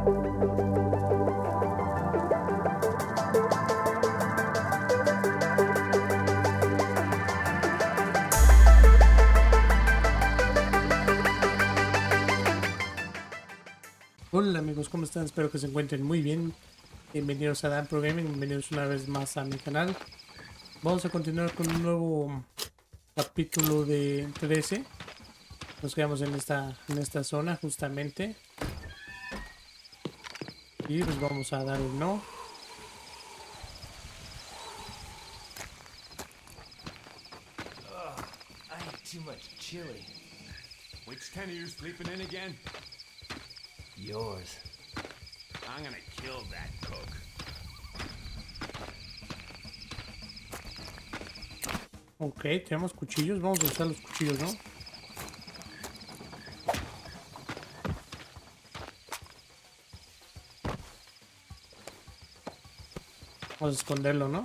Hola amigos, ¿cómo están? Espero que se encuentren muy bien. Bienvenidos a Dan Pro Gaming, bienvenidos una vez más a mi canal. Vamos a continuar con un nuevo capítulo de 13. Nos quedamos en esta zona justamente. Y pues vamos a dar el no. I ate too much chili. Which 10 of you sleeping in again? Yours. I'm gonna kill that cook. Ok, tenemos cuchillos, vamos a usar los cuchillos, ¿no? Vamos a esconderlo, ¿no?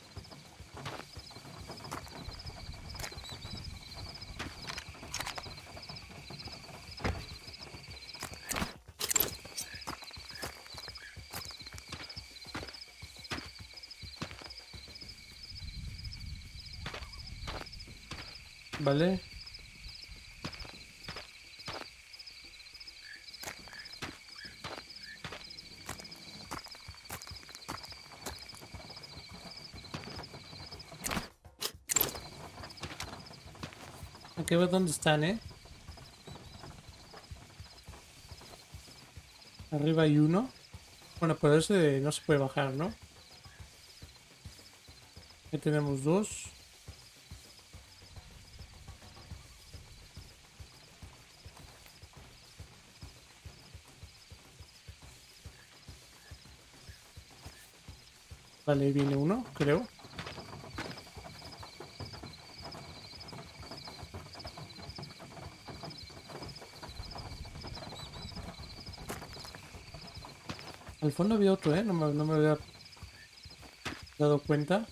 Vale. Aquí veo dónde están, ¿eh? Arriba hay uno. Bueno, pero ese no se puede bajar, ¿no? Aquí tenemos dos. Vale, ahí viene uno, creo. Al fondo había otro, ¿eh? No me había dado cuenta.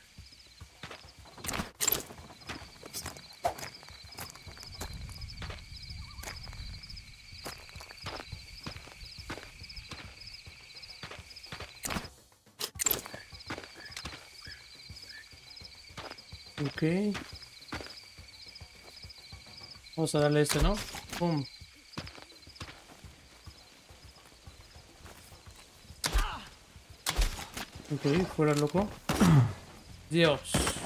Ok. Vamos a darle este, ¿no? Pum. Ok, fuera loco. Dios.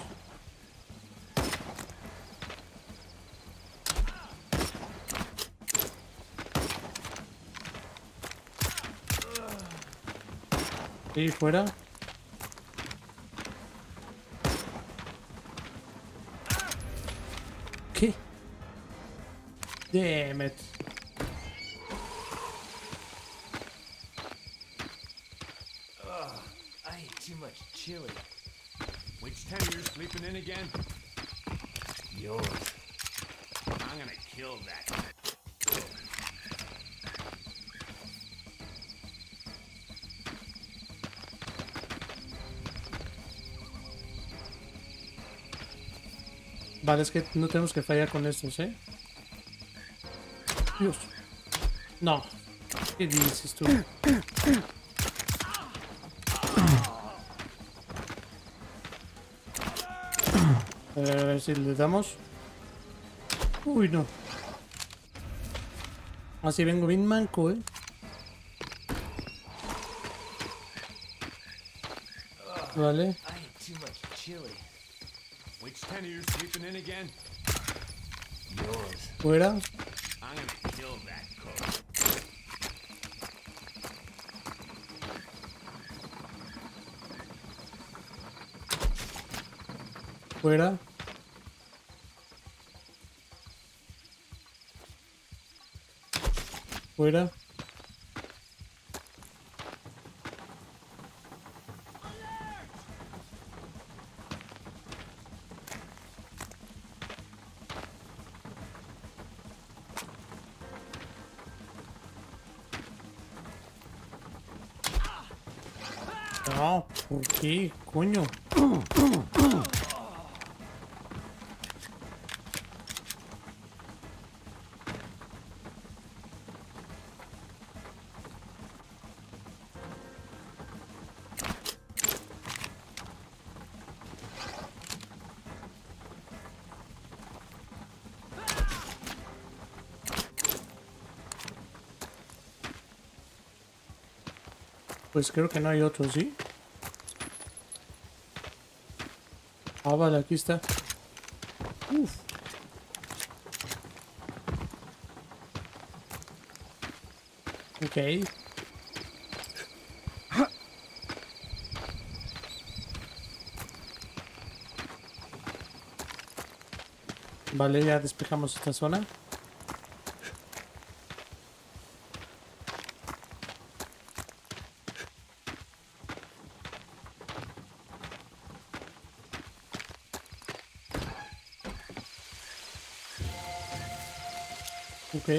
Sí, fuera. ¿Qué? Damn it. I ate too much chili. Which 10 of you sleeping in again? Yours. I'm gonna kill that cook. Vale, es que no tenemos que fallar con estos, ¿eh? Dios. No. ¿Qué dices tú? A ver si le damos. Uy, no. Así vengo bien manco, ¿eh? Vale. I ate too much chili. Which 10 of you sleeping in again? Yours. Fuera. I'm gonna kill that cook. Fuera. Fuera. No, ¿por qué? Coño. Pues creo que no hay otro, ¿sí? Ah, vale, aquí está. Uf. Ok. Vale, ya despejamos esta zona. Ok.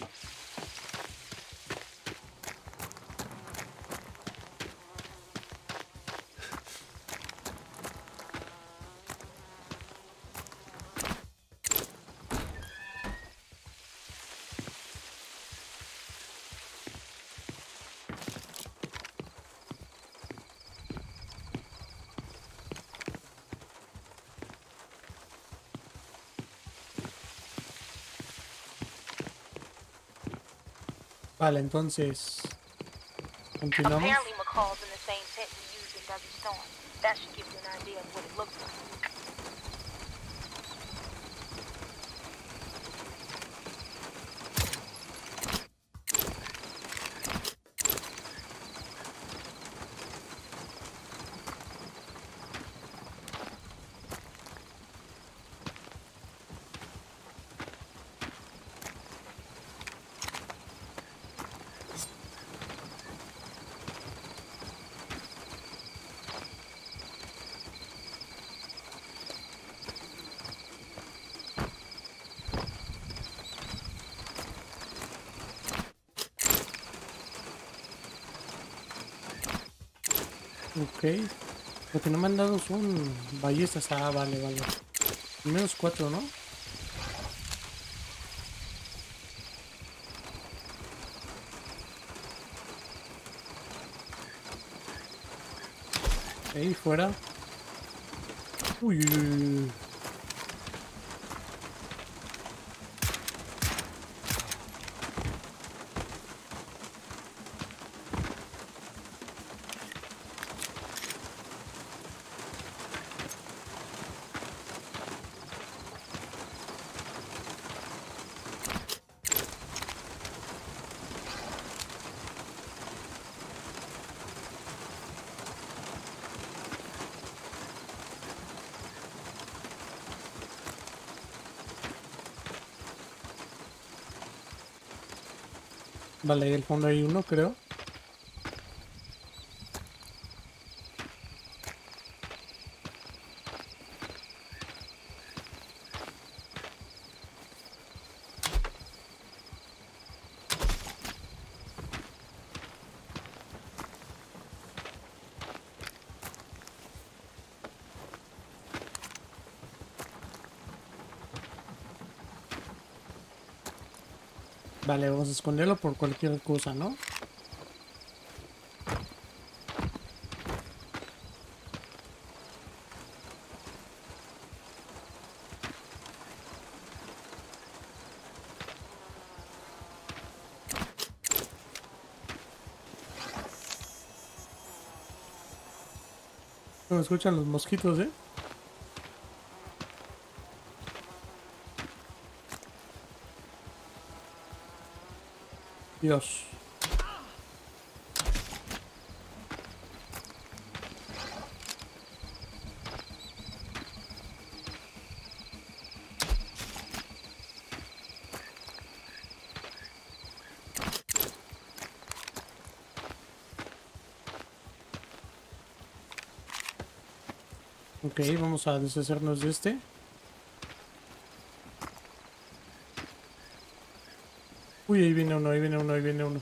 Vale, entonces continuamos. Apparently McCall's in the same pit we used in Desert Storm. That should give you an idea of what it looks like. Ok. Lo que no me han dado son ballestas. Ah, vale, vale. Menos 4, ¿no? Ahí fuera. Uy, uy, uy, uy. Vale, ahí al fondo hay uno, creo. Vale, vamos a esconderlo por cualquier cosa, ¿no? No escuchan los mosquitos, ¿eh? Dios. Ok, vamos a deshacernos de este. Uy, ahí viene uno, ahí viene uno, ahí viene uno.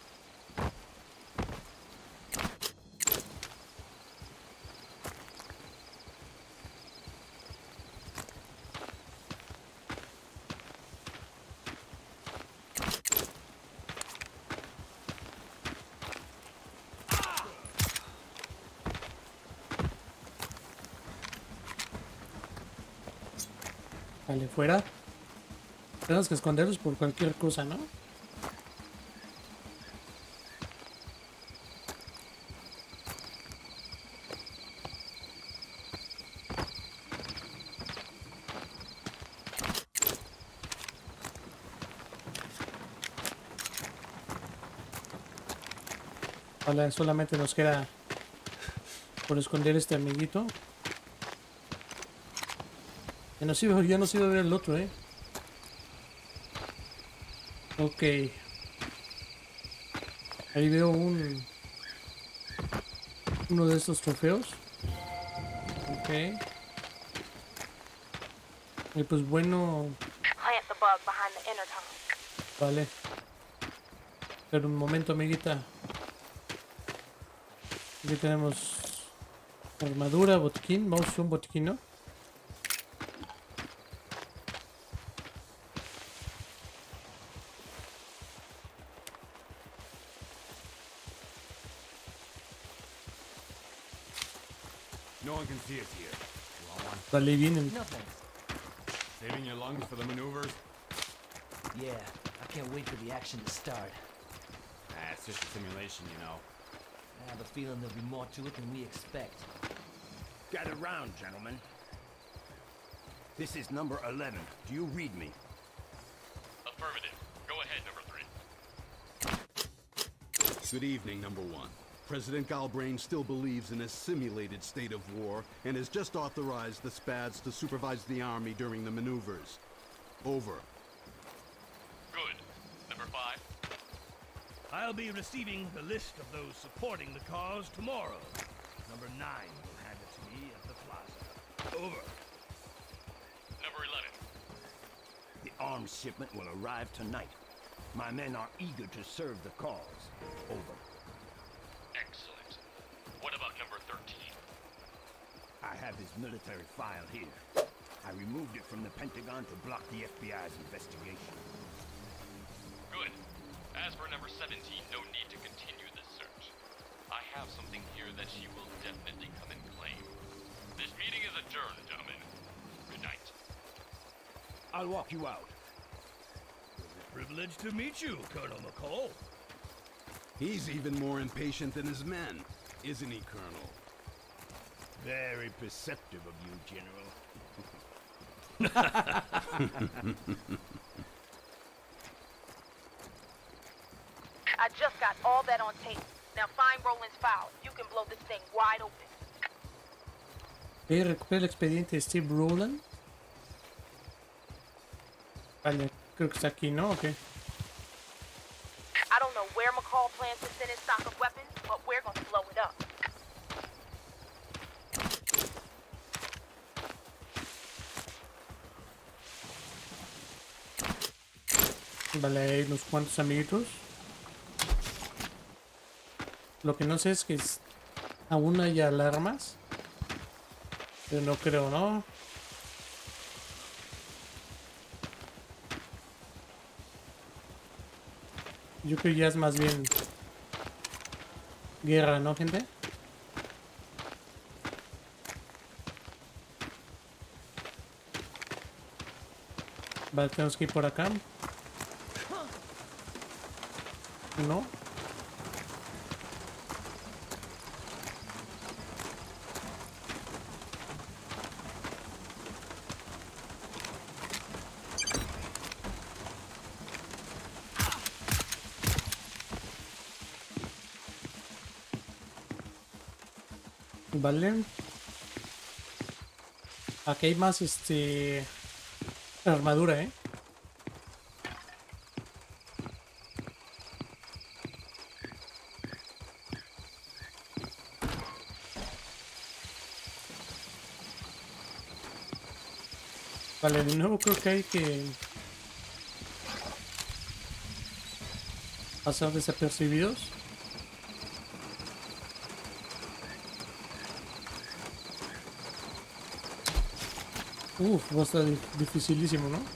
Vale, fuera. Tenemos que esconderlos por cualquier cosa, ¿no? Vale, solamente nos queda por esconder este amiguito. Ya no iba a ver el otro, Ok. Ahí veo uno de estos trofeos. Ok. Y pues bueno, Plant the bug behind the intercom. vale. Pero un momento, amiguita. Aquí tenemos armadura, botiquín. Vamos a hacer un botiquín, ¿no? No one can see us here. You want one? Vale, vienen. No thanks. Saving your lungs for the maneuvers? Yeah, I can't wait for the action to start. Ah, it's just a simulation, you know. I have a feeling there'll be more to it than we expect. Gather round, gentlemen. This is number 11. Do you read me? Affirmative. Go ahead, number 3. Good evening, number 1. President Galbrain still believes in a simulated state of war and has just authorized the SPADs to supervise the army during the maneuvers. Over. Good. Number 5. I'll be receiving the list of those supporting the cause tomorrow. Number 9 will hand it to me at the plaza. Over. Number 11. The arms shipment will arrive tonight. My men are eager to serve the cause. Over. Excellent. What about number 13? I have his military file here. I removed it from the Pentagon to block the FBI's investigation. Good. As for number 17, no need to continue this search. I have something here that she will definitely come and claim. This meeting is adjourned, gentlemen. Good night. I'll walk you out. It was a privilege to meet you, Colonel McCall. He's even more impatient than his men, isn't he, Colonel? Very perceptive of you, General. I just got all that on tape. Now find Roland's file. You can blow this thing wide open. Recupera el expediente de Steve Rowland. Vale, creo que está aquí, ¿no? Ok. I don't know where McCall plans to send his stock of weapons, but we're gonna blow it up. Vale, hay unos cuantos amiguitos. Lo que no sé es que aún hay alarmas. Pero no creo, ¿no? Yo creo que ya es más bien guerra, ¿no, gente? Vale, tenemos que ir por acá. No. Vale. Aquí hay más armadura, Vale, de nuevo creo que hay que pasar desapercibidos. Uf, va a estar dificilísimo, ¿no?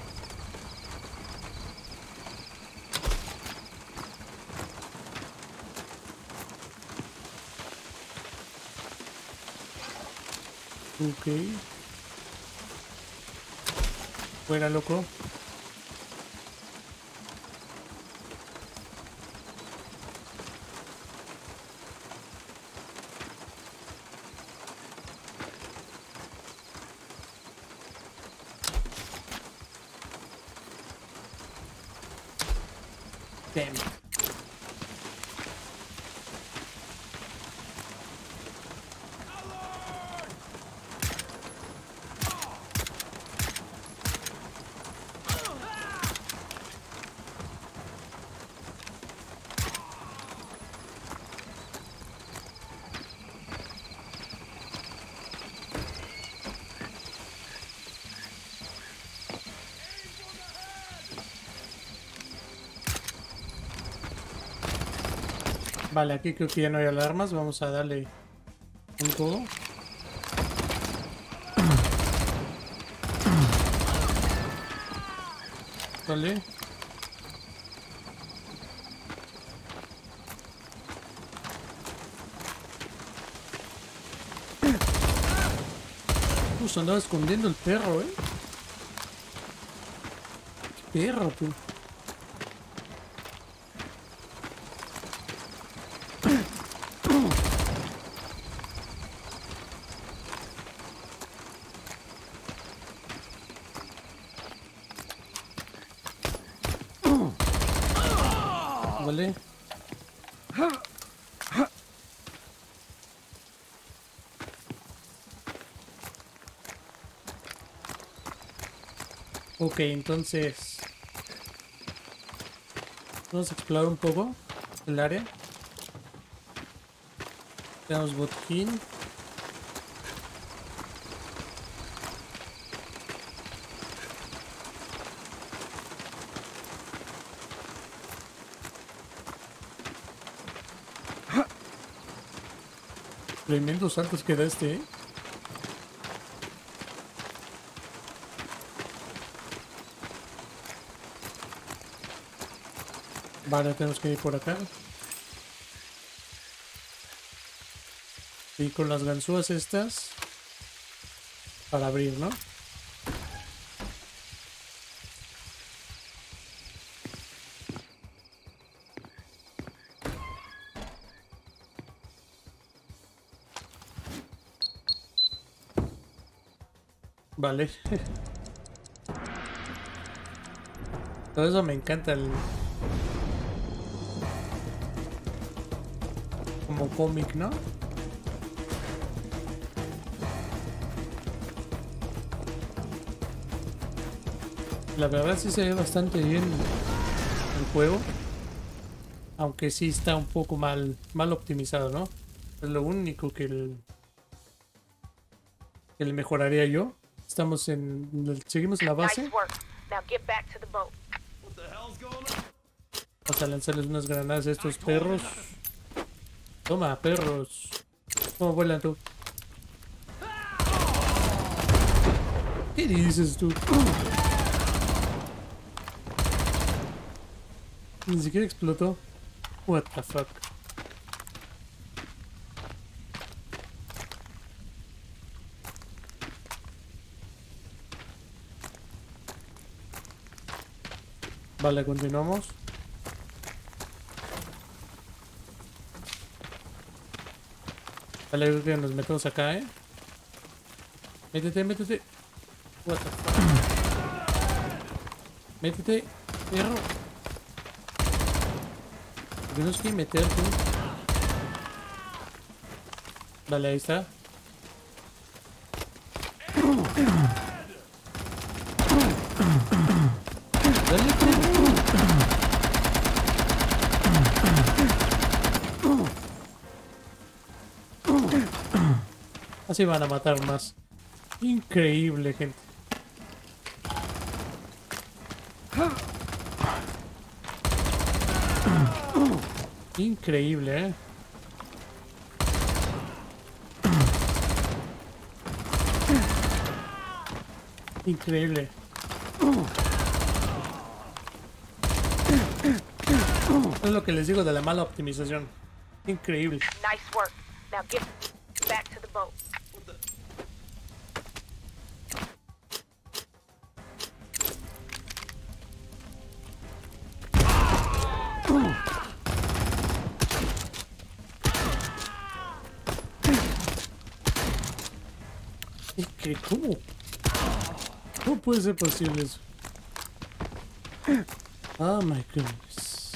Ok. Fuera, loco. Damn. Vale, aquí creo que ya no hay alarmas. Vamos a darle un poco. Vale. Se andaba escondiendo el perro, ¿Qué perro, tú? Vale. Ok, entonces vamos a explorar un poco el área. Tenemos botín. Tremendos saltos que da este, Vale, tenemos que ir por acá. Y con las ganzúas estas para abrir, ¿no? Vale. Todo eso me encanta como cómic, ¿no? La verdad sí se ve bastante bien el juego. Aunque sí está un poco mal optimizado, ¿no? Es lo único que le mejoraría yo. Estamos seguimos en la base. Vamos a lanzarles unas granadas a estos perros. Toma, perros. ¿Cómo vuelan tú? ¿Qué dices tú? Ni siquiera explotó. What the fuck. Vale, continuamos. Vale, creo que nos metemos acá, Métete, métete. What the fuck. Métete, perro. Tienes que meterte. Vale, ahí está. Dale, así van a matar más. Increíble, gente. Increíble, Increíble. Es lo que les digo de la mala optimización. Increíble. Nice work. Now get back to the boat. ¿Cómo? ¿Cómo puede ser posible eso? Oh my goodness.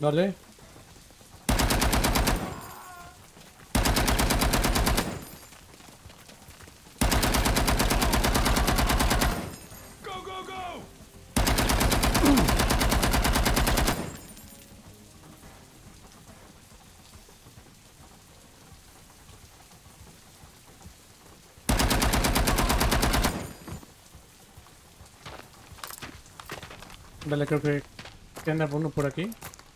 Vale. Go, go, go! Vale, creo que anda uno por aquí.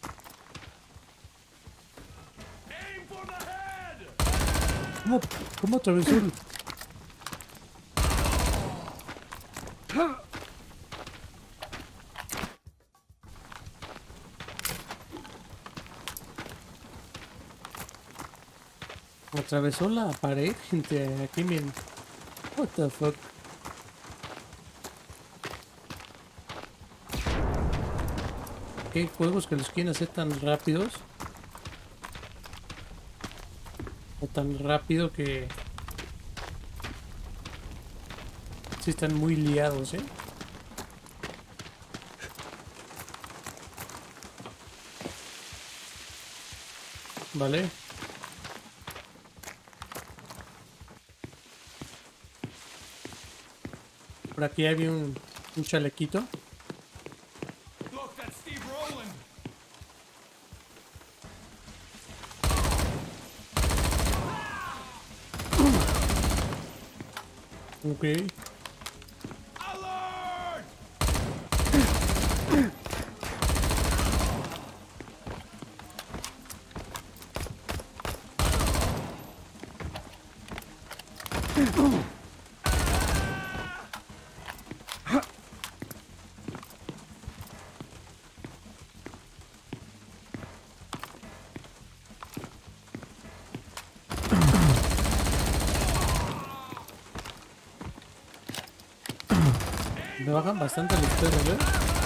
Aim for the head! ¿Cómo atravesó el...? Atravesó la pared, gente. Aquí, miren. What the fuck. Hay juegos que los quieren hacer tan rápidos. O tan rápido que... sí están muy liados, ¿eh? Vale. Por aquí había un chalequito. Look, that's Steve Rowland! Ok. Alert! Me bajan bastante los perros, ¿eh?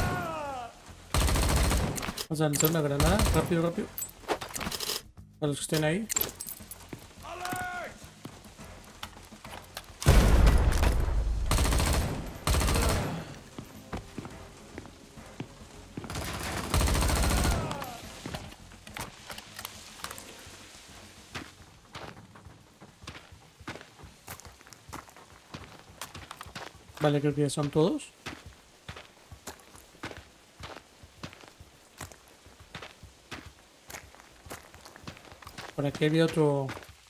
Vamos a lanzar una granada. Rápido, rápido. Para los que estén ahí. Alert! Vale, creo que ya son todos. Por aquí había otro...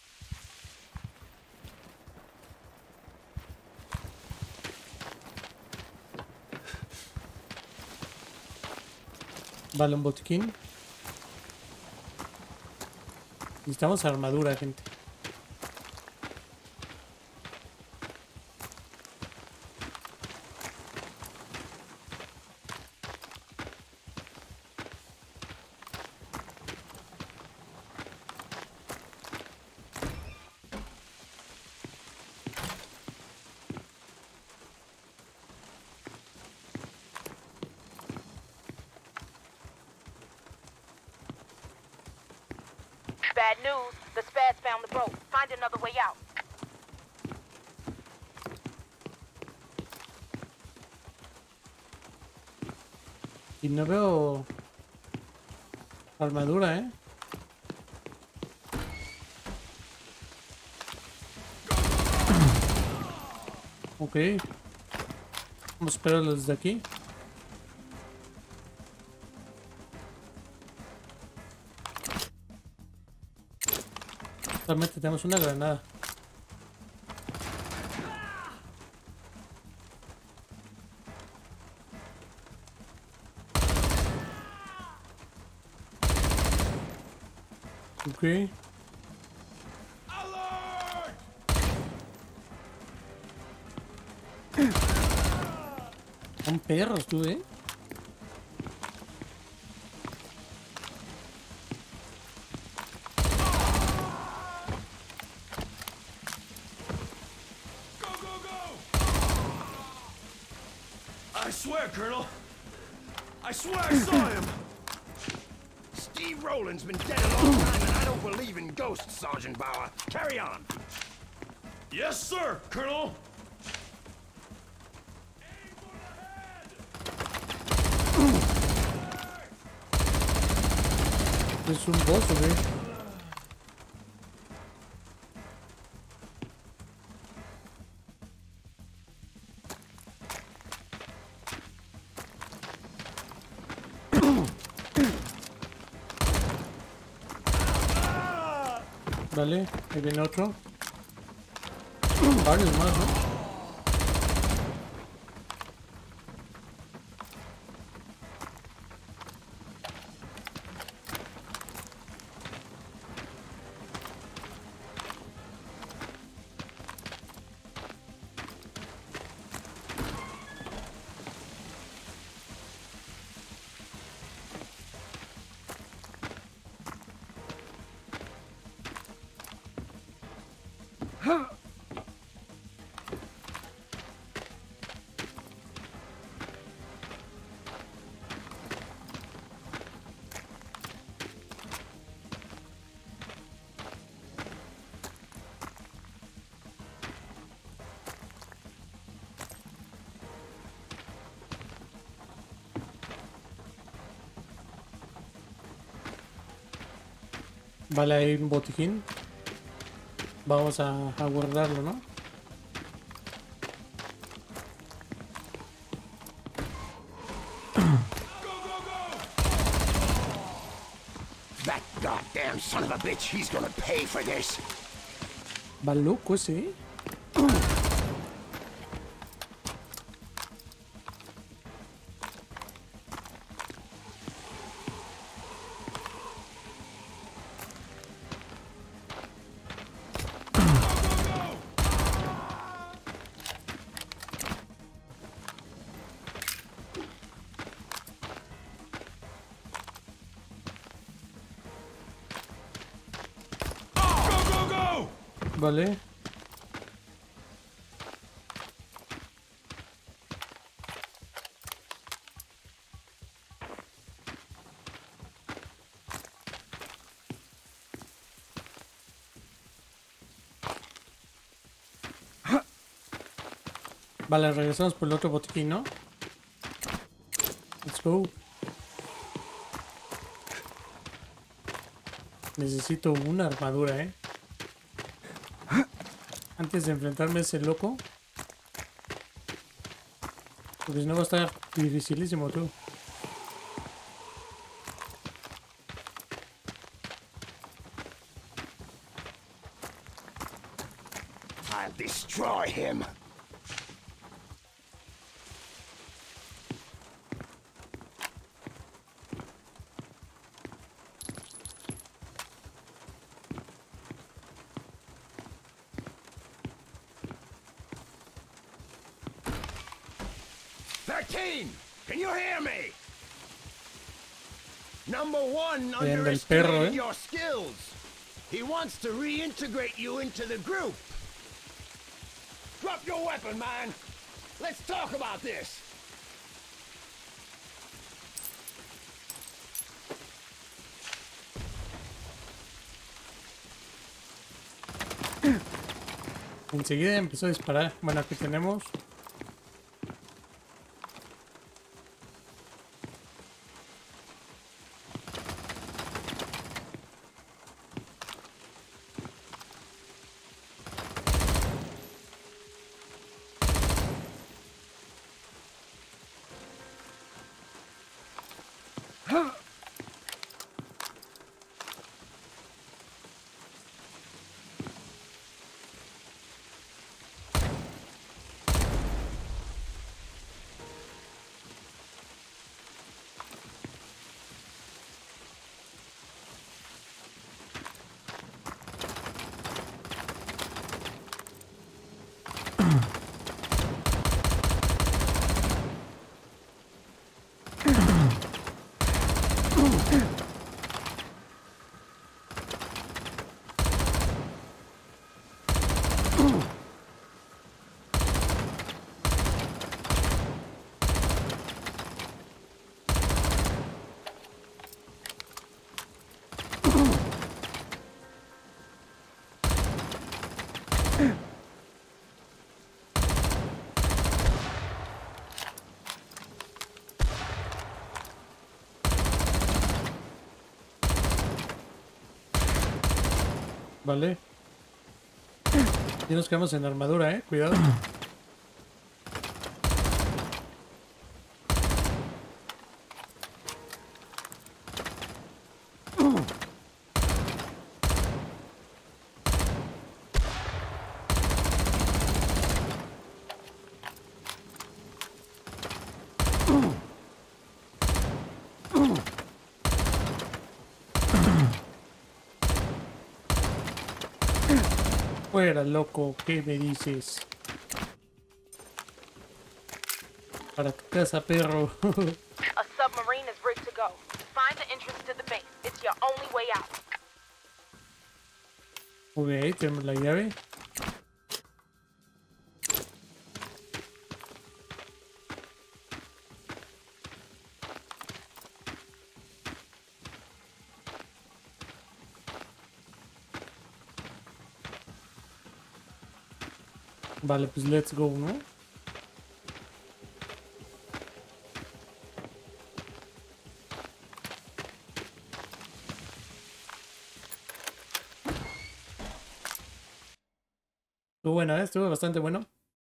vale, un botiquín. Necesitamos armadura, gente. Bad news. The Spads found the boat. Find another way out. Y no veo... armadura, ¿eh? Ok. Vamos a esperarlos desde aquí. Solamente tenemos una granada. Ok. Alert! Son perros, tú, ¿eh? Go, go, go! I swear, Colonel. I swear I saw him. Steve Rowland's been dead a long time, and I don't believe in ghosts, Sergeant Bauer. Carry on. Yes, sir, Colonel. Es un boss, ¿o qué? Vale, ahí viene otro. Varios más, ¿no? Vale, hay un botiquín. Vamos a guardarlo, ¿no? That goddamn son of a bitch, he's gonna pay for this. Va loco ese, ¿eh? Vale. Vale, regresamos por el otro botiquín, ¿no? Let's go. Necesito una armadura, ¿eh? Antes de enfrentarme a ese loco. Porque si no va a estar dificilísimo, tú. I'll destroy him. Can you hear me? Number one Bien del perro, underestimated your skills. He wants to reintegrate you into the group. Drop your weapon, man. Let's talk about this. Enseguida empezó a disparar. Bueno, aquí tenemos. Vale. Y nos quedamos en armadura, cuidado. Fuera, loco, ¿qué me dices? Para tu casa, perro. A submarine is rigged to go. Find the entrance to the base. It's your only way out. Ok, tenemos la llave. Vale, pues let's go, ¿no? Estuvo buena, estuvo bastante bueno.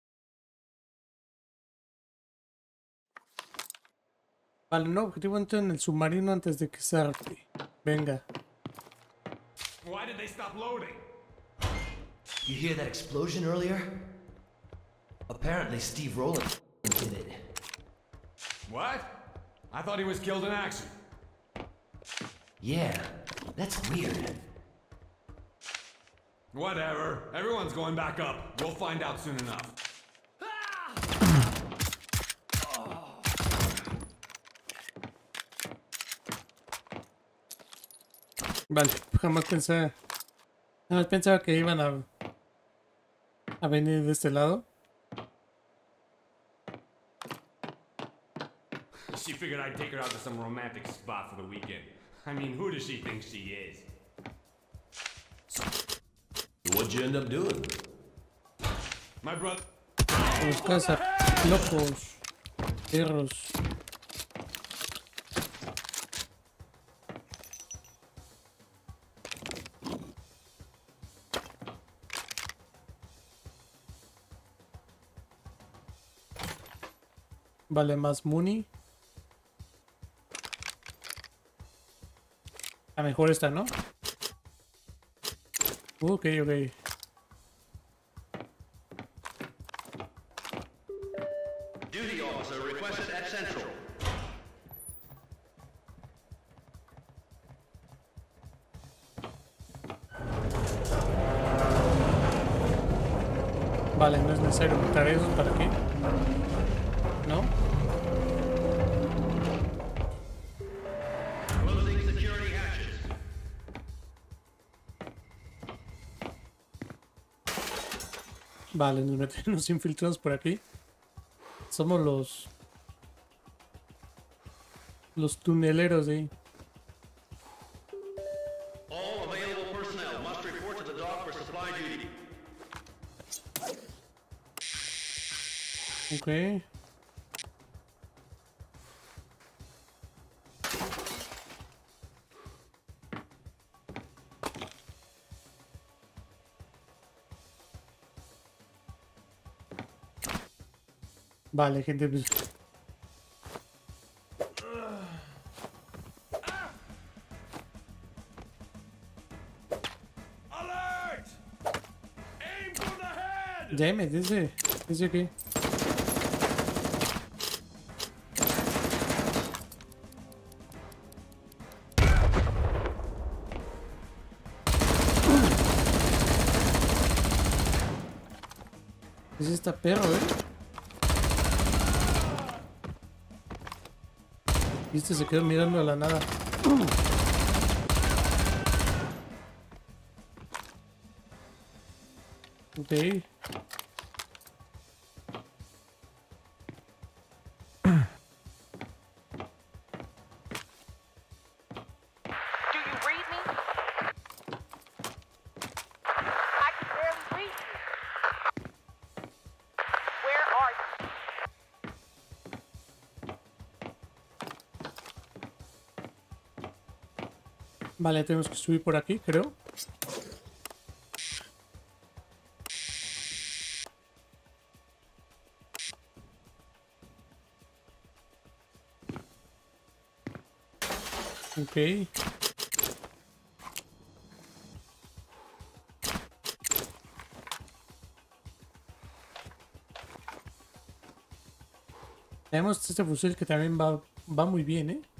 Vale, no, objetivo entra en el submarino antes de que zarpe. Venga. Why did they stop loading? You hear that explosion earlier? Apparently Steve Rowland did it. What? I thought he was killed in action. Yeah, that's weird. Whatever. Everyone's going back up. We'll find out soon enough. Vale, jamás pensaba que iban a venir de este lado. She figured I'd take her out to some romantic spot for the weekend. I mean, who does she think she is? What'd you end up doing? My brother. Los caza locos, perros. Vale, más Muni. A mejor esta, ¿no? Ok, ok. Duty officer requested at Central. Vale, no es necesario montar eso, ¿para qué? ¿No? Closing security hatches. Vale, nos infiltramos por aquí. Somos los tuneleros de ahí. All available personnel must report to the dock for supply duty. Ok. Vale, gente, pues... Alert! Aim for the head! Damn it, dice aquí. Es esta perro, Y este se quedó mirando a la nada. Ok. Do you read me? I can barely read you. Where are you? Vale, tenemos que subir por aquí, creo. Ok. Tenemos este fusil que también va muy bien, ¿eh?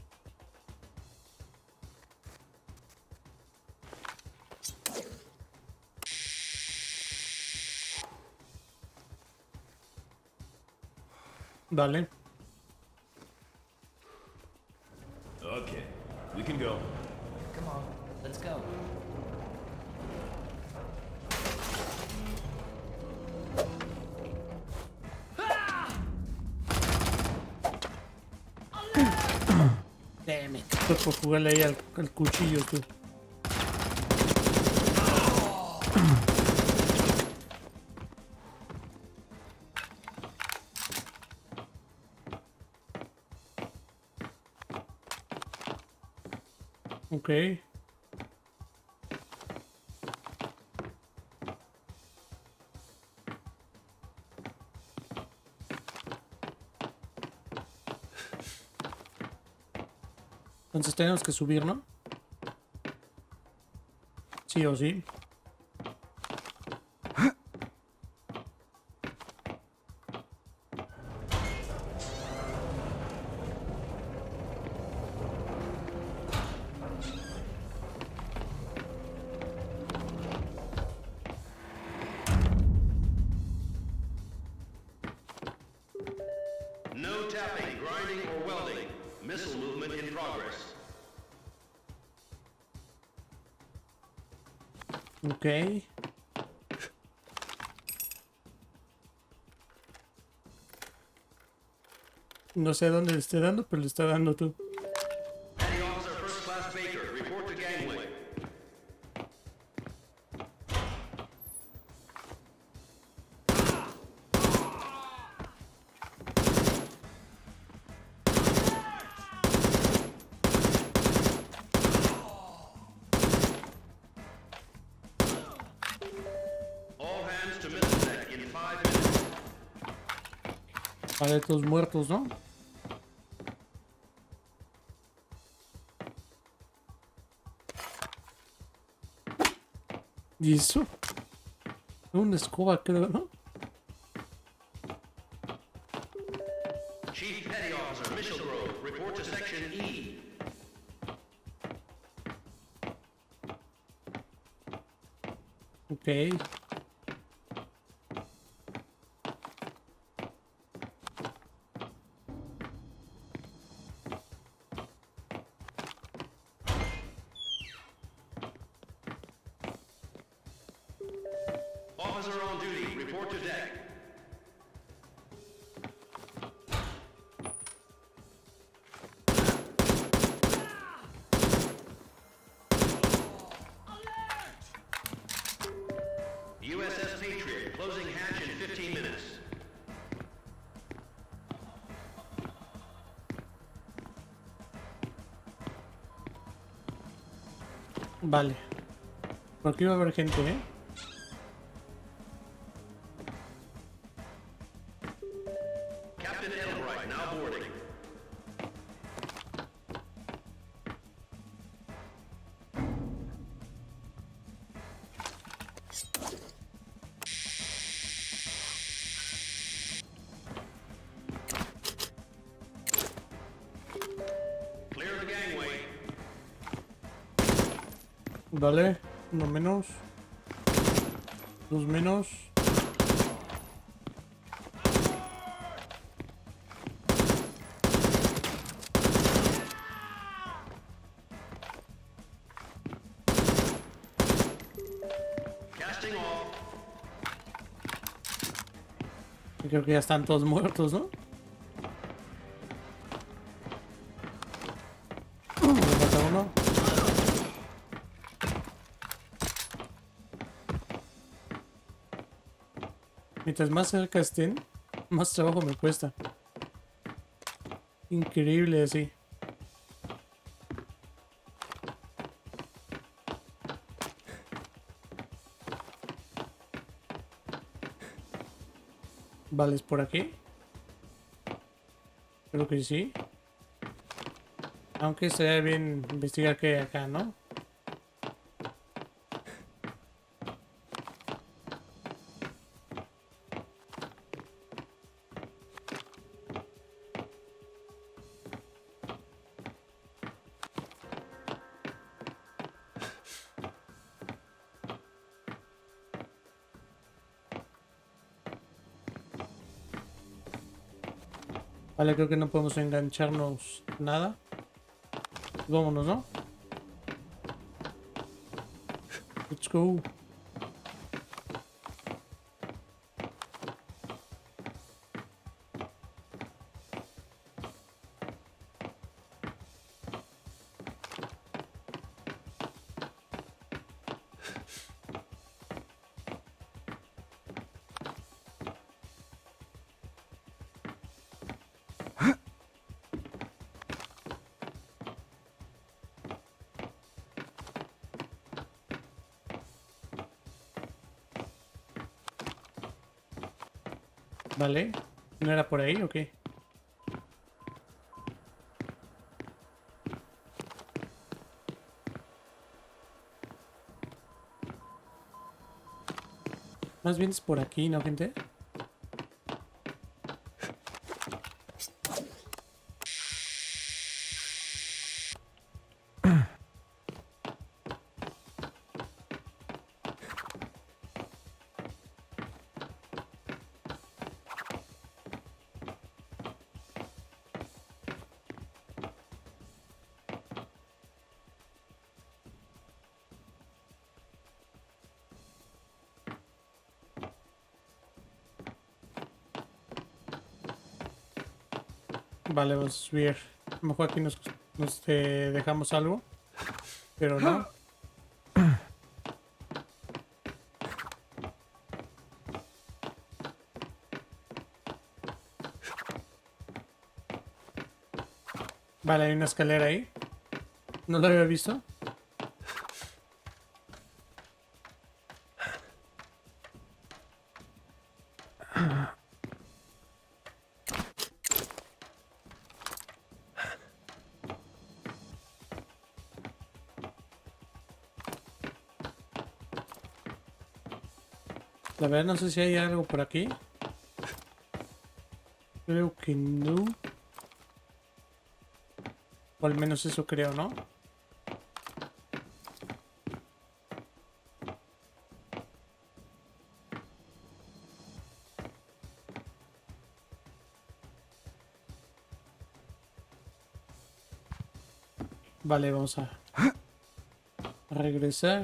Dale. Okay, we can go. Come on, let's go. Damn it. Pues por jugarle ahí al cuchillo, tú. Ok. Entonces tenemos que subir, ¿no? Sí o sí. No tapping, grinding, or welding. Missile movement in progress. Ok. No sé dónde le esté dando, pero le está dando tú. Petty Officer First Class Baker, report to gangway. All hands to missile deck in 5 minutes. Vale, todos muertos, ¿no? ¿Y eso? Una escoba, creo, ¿no? Chief Petty Officer Mitchell Grove, report to Section E. Ok. Officer on duty, report to deck. USS Patriot, closing hatch in 15 minutes. Vale. Por aquí va a haber gente, ¿eh? Captain Edelbright, now boarding. Clear the gangway. Vale. Uno menos. Dos menos. Casting off. Creo que ya están todos muertos, ¿no? Me falta uno. Mientras más cerca estén, más trabajo me cuesta. Increíble así. Vale, ¿es por aquí? Creo que sí. Aunque estaría bien investigar qué hay acá, ¿no? Vale, creo que no podemos engancharnos nada. Vámonos, ¿no? Let's go. Vale. ¿No era por ahí o qué? Más bien es por aquí, ¿no, gente? Vale, vamos a subir. A lo mejor aquí nos dejamos algo. Pero no. Vale, hay una escalera ahí. No lo había visto. La verdad no sé si hay algo por aquí. Creo que no. O al menos eso creo, ¿no? Vale, vamos a regresar.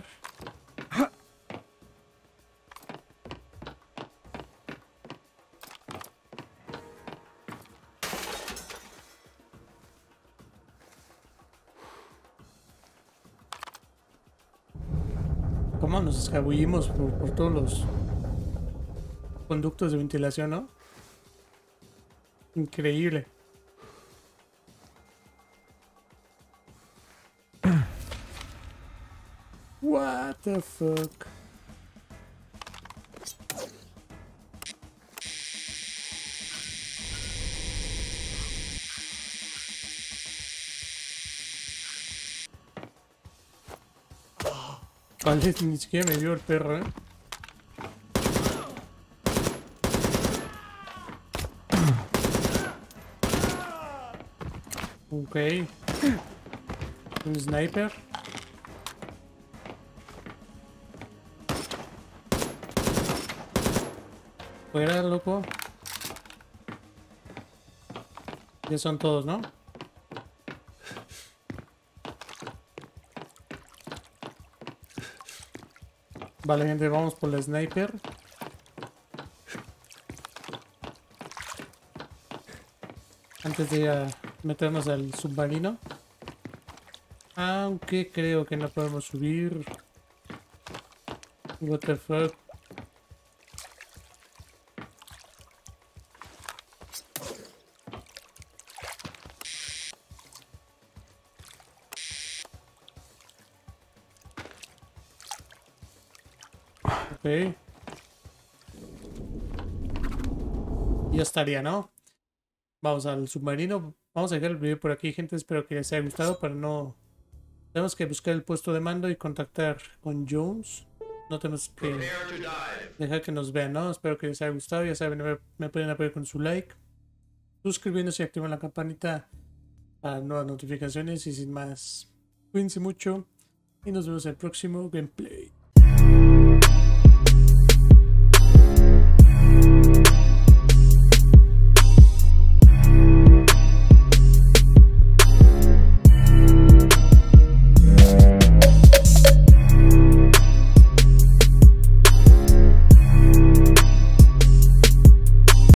¿Cómo nos escabullimos por todos los conductos de ventilación, no? Increíble. What the fuck? Vale, ni siquiera me vio el perro, ¿eh? Ok. Un sniper. Fuera, loco. Ya son todos, ¿no? Vale, gente, vamos por la sniper. Antes de ir a meternos al submarino. Aunque creo que no podemos subir. What the fuck. Ok. Ya estaría, ¿no? Vamos al submarino Vamos a dejar el video por aquí, gente. Espero que les haya gustado. Para no... Tenemos que buscar el puesto de mando y contactar con Jones. No tenemos que Prepare to dive. dejar que nos vean, ¿no? Espero que les haya gustado. Ya saben, me pueden apoyar con su like, suscribiéndose y activando la campanita para nuevas notificaciones. Y sin más, cuídense mucho y nos vemos en el próximo gameplay.